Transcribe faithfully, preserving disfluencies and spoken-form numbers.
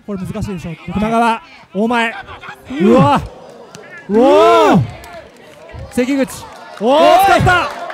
これ難しいでしょう。熊川、大前、うわ、うおー、関口、おお、使った。